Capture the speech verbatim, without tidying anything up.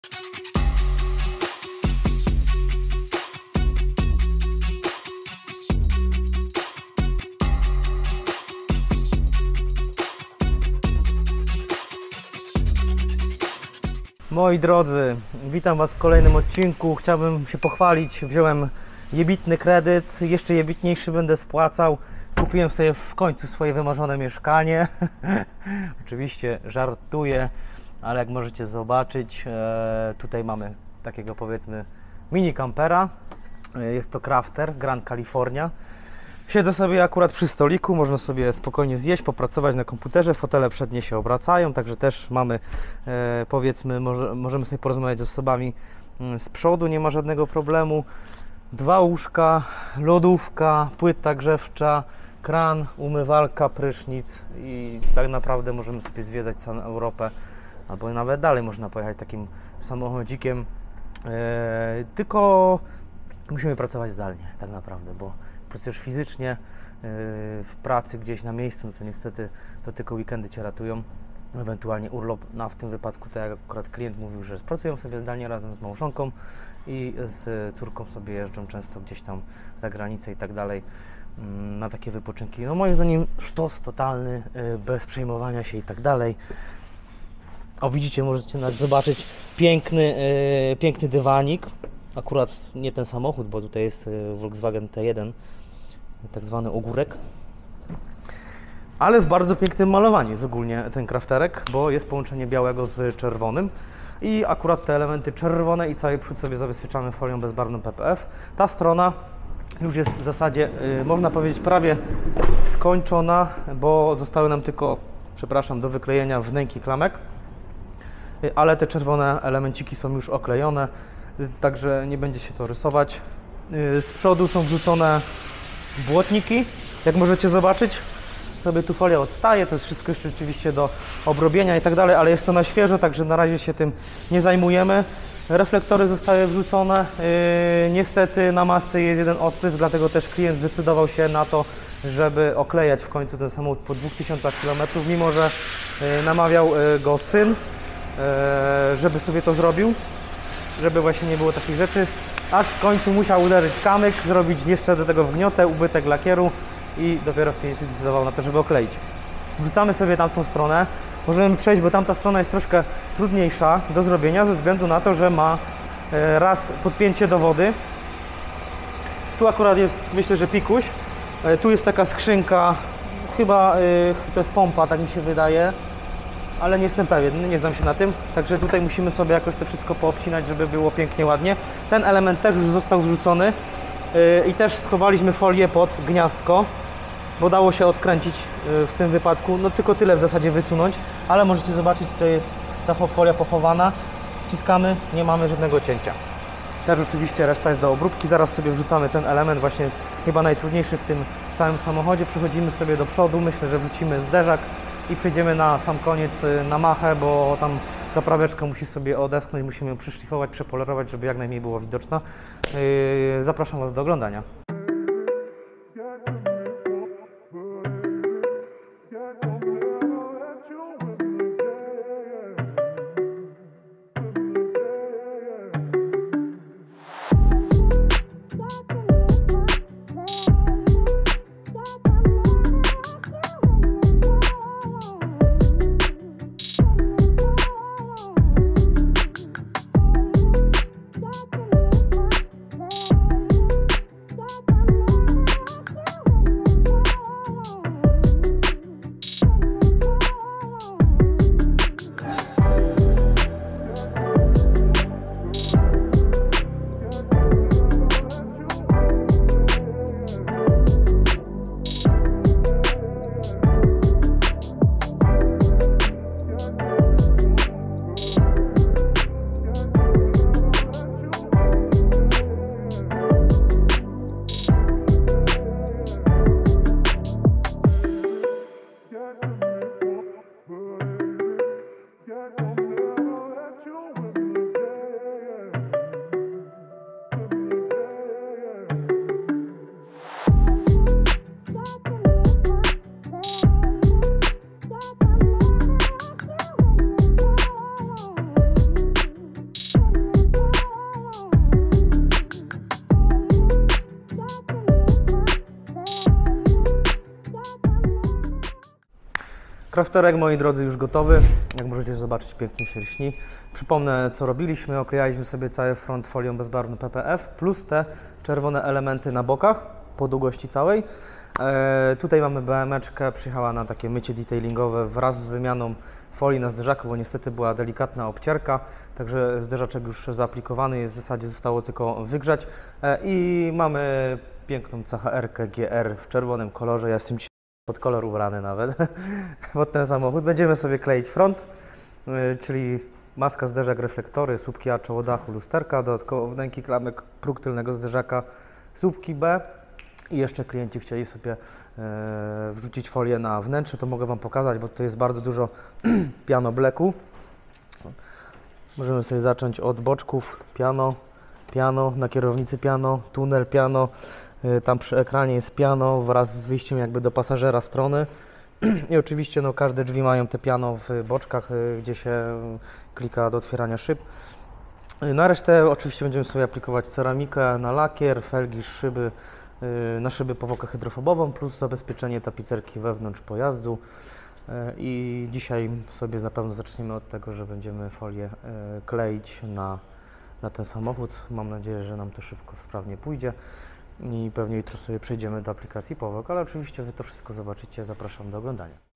Moi drodzy, witam Was w kolejnym odcinku. Chciałbym się pochwalić, wziąłem jebitny kredyt, jeszcze jebitniejszy będę spłacał. Kupiłem sobie w końcu swoje wymarzone mieszkanie. Oczywiście żartuję, ale jak możecie zobaczyć, e, tutaj mamy takiego, powiedzmy, mini kampera. E, jest to Crafter Grand California. Siedzę sobie akurat przy stoliku, można sobie spokojnie zjeść, popracować na komputerze, fotele przednie się obracają, także też mamy, e, powiedzmy, może, możemy sobie porozmawiać z osobami z przodu, nie ma żadnego problemu. Dwa łóżka, lodówka, płyta grzewcza, kran, umywalka, prysznic i tak naprawdę możemy sobie zwiedzać całą Europę, albo nawet dalej można pojechać takim samochodzikiem, e, tylko musimy pracować zdalnie tak naprawdę, bo pracujesz fizycznie w pracy gdzieś na miejscu, no co niestety to tylko weekendy Cię ratują, ewentualnie urlop. No, a w tym wypadku, tak jak akurat klient mówił, że pracują sobie zdalnie razem z małżonką i z córką sobie jeżdżą często gdzieś tam za granicę i tak dalej na takie wypoczynki. No moim zdaniem sztos totalny, bez przejmowania się i tak dalej. O, widzicie, możecie nawet zobaczyć piękny, piękny dywanik. Akurat nie ten samochód, bo tutaj jest Volkswagen T jeden, tak zwany ogórek, ale w bardzo pięknym malowaniu jest ogólnie ten crafterek, bo jest połączenie białego z czerwonym i akurat te elementy czerwone i cały przód sobie zabezpieczamy folią bezbarwną P P F. Ta strona już jest w zasadzie, yy, można powiedzieć, prawie skończona, bo zostały nam tylko, przepraszam, do wyklejenia wnęki klamek, yy, ale te czerwone elemenciki są już oklejone, yy, także nie będzie się to rysować. Yy, z przodu są wrzucone błotniki, jak możecie zobaczyć, sobie tu folia odstaje, to jest wszystko jeszcze oczywiście do obrobienia i tak dalej, ale jest to na świeżo, także na razie się tym nie zajmujemy. Reflektory zostały wrzucone, yy, niestety na masce jest jeden odprysk, dlatego też klient zdecydował się na to, żeby oklejać w końcu ten samochód po dwóch tysiącach kilometrów, mimo że yy, namawiał yy, go syn, yy, żeby sobie to zrobił, żeby właśnie nie było takich rzeczy. Aż w końcu musiał uderzyć kamyk, zrobić jeszcze do tego wgniotę, ubytek lakieru i dopiero wtedy się zdecydował na to, żeby okleić. Wrzucamy sobie tamtą stronę. Możemy przejść, bo tamta strona jest troszkę trudniejsza do zrobienia ze względu na to, że ma raz podpięcie do wody. Tu akurat jest, myślę, że pikuś. Tu jest taka skrzynka, chyba to jest pompa, tak mi się wydaje, ale nie jestem pewien, nie znam się na tym, także tutaj musimy sobie jakoś to wszystko poobcinać, żeby było pięknie, ładnie. Ten element też już został wrzucony yy, i też schowaliśmy folię pod gniazdko, bo dało się odkręcić yy, w tym wypadku, no tylko tyle w zasadzie wysunąć, ale możecie zobaczyć, tutaj jest ta folia pochowana, wciskamy, nie mamy żadnego cięcia. Też oczywiście reszta jest do obróbki, zaraz sobie wrzucamy ten element, właśnie chyba najtrudniejszy w tym całym samochodzie. Przechodzimy sobie do przodu, myślę, że wrzucimy zderzak i przejdziemy na sam koniec na machę, bo tam zaprawiaczka musi sobie odeschnąć, musimy ją przyszlifować, przepolerować, żeby jak najmniej było widoczna. Yy, zapraszam Was do oglądania. Stop. Crafterek, moi drodzy, już gotowy. Jak możecie zobaczyć, pięknie się lśni. Przypomnę, co robiliśmy. Oklejaliśmy sobie cały front folią bezbarwną P P F plus te czerwone elementy na bokach po długości całej. E, tutaj mamy B Meczkę, przyjechała na takie mycie detailingowe wraz z wymianą folii na zderzaku, bo niestety była delikatna obcierka, także zderzaczek już zaaplikowany jest, w zasadzie zostało tylko wygrzać. E, I mamy piękną C H R-kę G R w czerwonym kolorze. Ja jestem pod kolor ubrany nawet, pod ten samochód. Będziemy sobie kleić front, yy, czyli maska, zderzak, reflektory, słupki A, czoło dachu, lusterka, dodatkowo wnęki klamek, próg tylnego zderzaka, słupki B i jeszcze klienci chcieli sobie yy, wrzucić folię na wnętrze, to mogę Wam pokazać, bo tu jest bardzo dużo piano bleku. Możemy sobie zacząć od boczków, piano, piano, na kierownicy piano, tunel piano. Tam przy ekranie jest piano wraz z wyjściem jakby do pasażera strony i oczywiście no, każde drzwi mają te piano w boczkach, gdzie się klika do otwierania szyb. Na resztę oczywiście będziemy sobie aplikować ceramikę na lakier, felgi, szyby, na szyby powłokę hydrofobową plus zabezpieczenie tapicerki wewnątrz pojazdu. I dzisiaj sobie na pewno zaczniemy od tego, że będziemy folię kleić na, na ten samochód. Mam nadzieję, że nam to szybko, sprawnie pójdzie. I pewnie jutro sobie przejdziemy do aplikacji powłok, ale oczywiście Wy to wszystko zobaczycie. Zapraszam do oglądania.